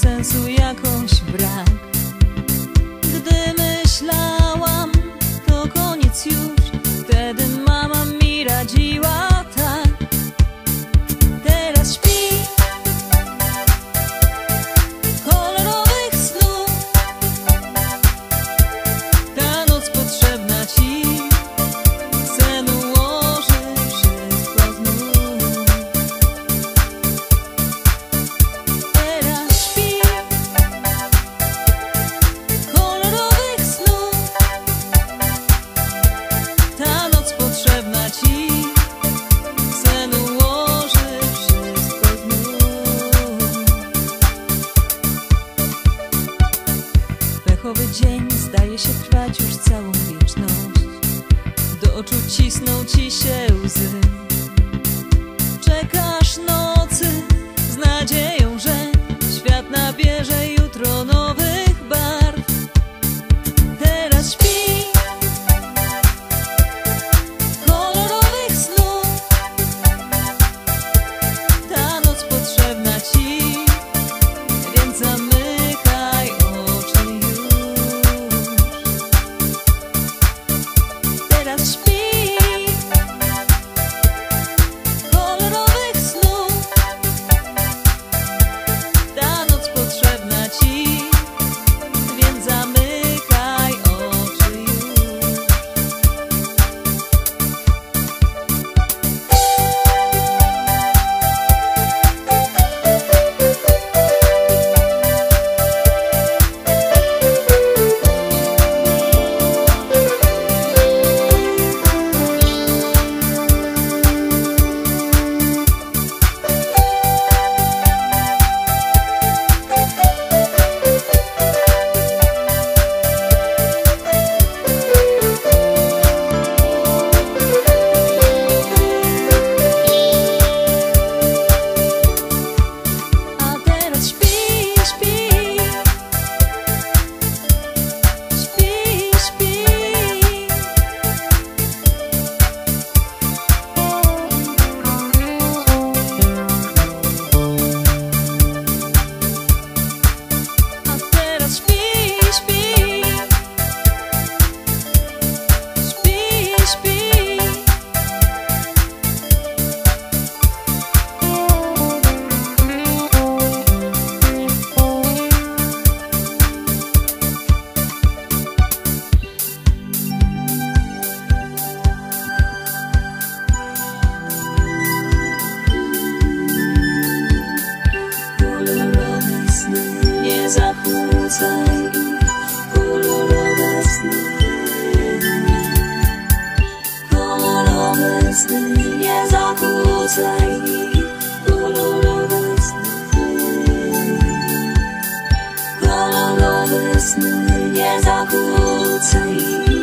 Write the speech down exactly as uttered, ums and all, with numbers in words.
sensu jakoś brak. Gdy myślałam, to koniec już, wtedy mama mi radziła tak. Teraz śpi, kolorowych snów, ta noc potrzebna ci, sen ułoży wszystko znów. Teraz śpi, kolorowych snów, ta noc potrzebna ci, sen ułoży wszystko znów. Pechowy dzień zdaje się trwać już całą wieczność, do oczu cisną ci się łzy. Czekasz nocy z nadzieją, że świat nabierze jutro nowych barw. Teraz śpi, kolorowych snów, ta noc potrzebna ci, więc zamykaj oczy już. Teraz śpi, kolorowych snów, ta noc potrzebna ci, więc zamykaj oczy już. A teraz śpi, śpi, śpi, śpi. A teraz śpi, śpi, śpi, śpi. Kolorowe sny, nie zakłócaj ich. Kolorowe sny, kolorowe sny, nie zakłócaj ich. Kolorowe sny, kolorowe sny, nie zakłócaj ich.